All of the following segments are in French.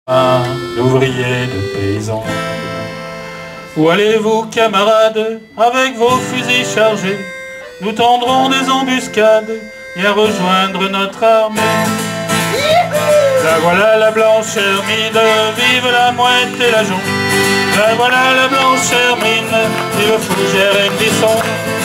D'ouvriers, de paysans. Où allez-vous, camarades, avec vos fusils chargés? Nous tendrons des embuscades, viens rejoindre notre armée. La voilà la blanche hermine, vive la mouette et la jonque. La voilà la blanche hermine, vive Fougère et Clisson.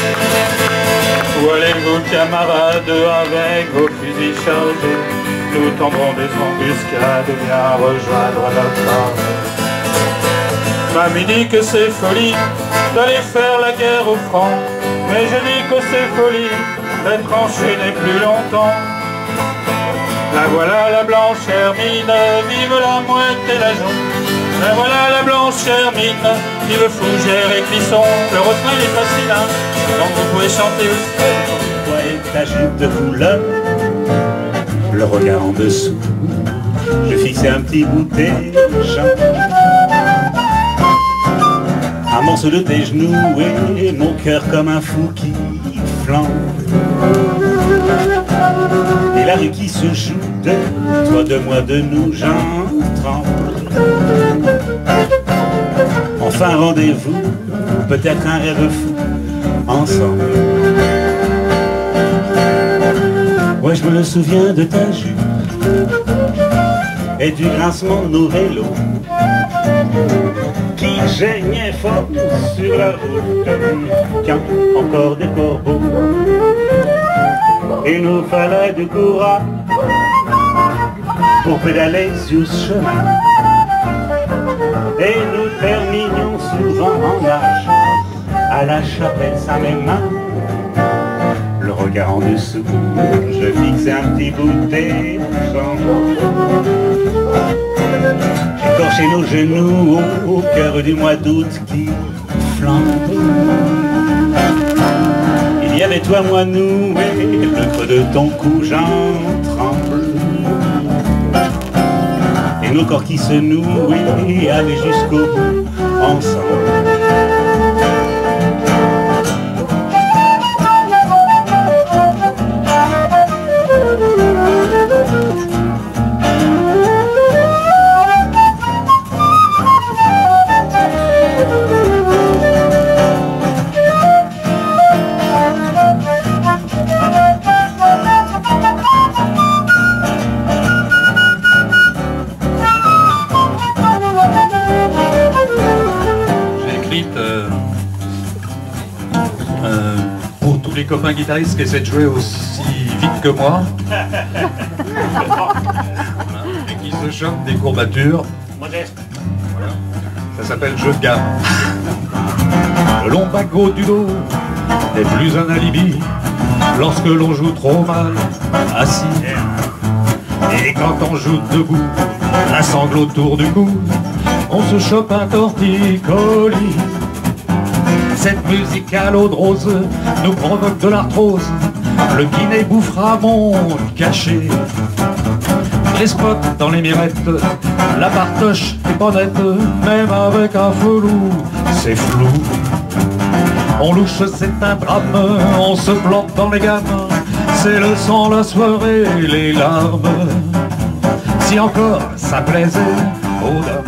Où allez-vous, camarades, avec vos fusils chargés? Nous tendrons des embuscades, viens rejoindre notre armée. Mamie dit que c'est folie d'aller faire la guerre au franc, mais je dis que c'est folie d'être enchaîné plus longtemps. La voilà la blanche hermine, vive la mouette et la jonque. La voilà la blanche hermine, vive Fougère et Clisson. Le refrain est facile, hein, donc vous pouvez chanter aussi. Toi et ta jupe de couleur, le regard en dessous, je fixais un petit bout de tes jambes, un morceau de tes genoux et mon cœur comme un fou qui flambe. Et la rue qui se joue de toi, de moi, de nous, j'en tremble. Enfin rendez-vous, peut-être un rêve fou, ensemble. Ouais, je me souviens de ta jupe et du grincement de nos vélos qui geignait fort sur la route. Tiens, encore des corbeaux. Il nous fallait du courage pour pédaler sur ce chemin. Et nous terminions souvent en marche à la chapelle Saint-Mémin. Le regard en dessous, je fixais un petit bout de tes jambes. J'écorchais nos genoux au cœur du mois d'août qui flambe. Il y avait toi, moi, nous, et le creux de ton cou, j'en tremble. Et nos corps qui se nouent et allaient jusqu'au bout, ensemble. Pour tous les copains guitaristes qui essaient de jouer aussi vite que moi et qui se chopent des courbatures. Modeste. Voilà. Ça s'appelle jeu de gamme. Le lombago du dos n'est plus un alibi lorsque l'on joue trop mal assis. Et quand on joue debout, un sanglot autour du cou, on se chope un torticolis. Cette musique à l'eau de rose nous provoque de l'arthrose. Le kiné bouffera mon cachet. Les spots dans les mirettes, la partoche est pas nette, même avec un felou, c'est flou. On louche, c'est un drame, on se plante dans les gammes. C'est le sang, la soirée, les larmes. Si encore ça plaisait aux dames.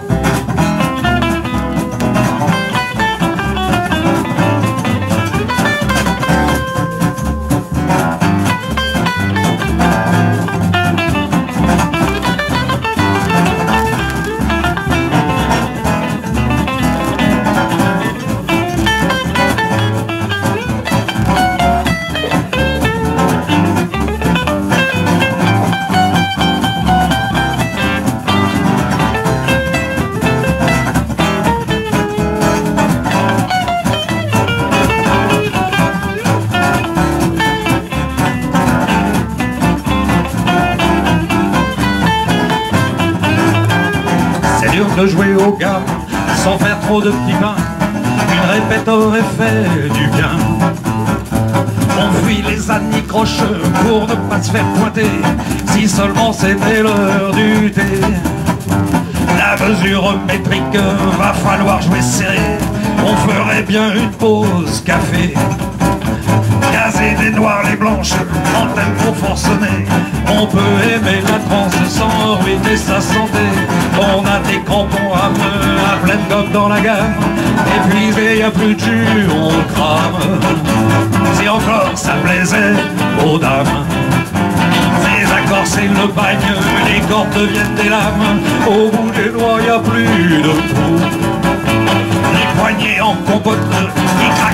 De jouer au gars sans faire trop de petits pains, une répète aurait fait du bien. On fuit les anicroches pour ne pas se faire pointer, si seulement c'était l'heure du thé. La mesure métrique va falloir jouer serré, on ferait bien une pause café. Gazer des noirs les blanches en tempo forcené. On peut aimer la transe sans ruiner sa santé. On a des crampons à pleine gomme dans la gamme. Épuisé, y a plus de jus, on crame. Si encore ça plaisait aux dames. Les accords c'est le bagne, les cordes deviennent des lames. Au bout des doigts y a plus de trous. Les poignets en compote qui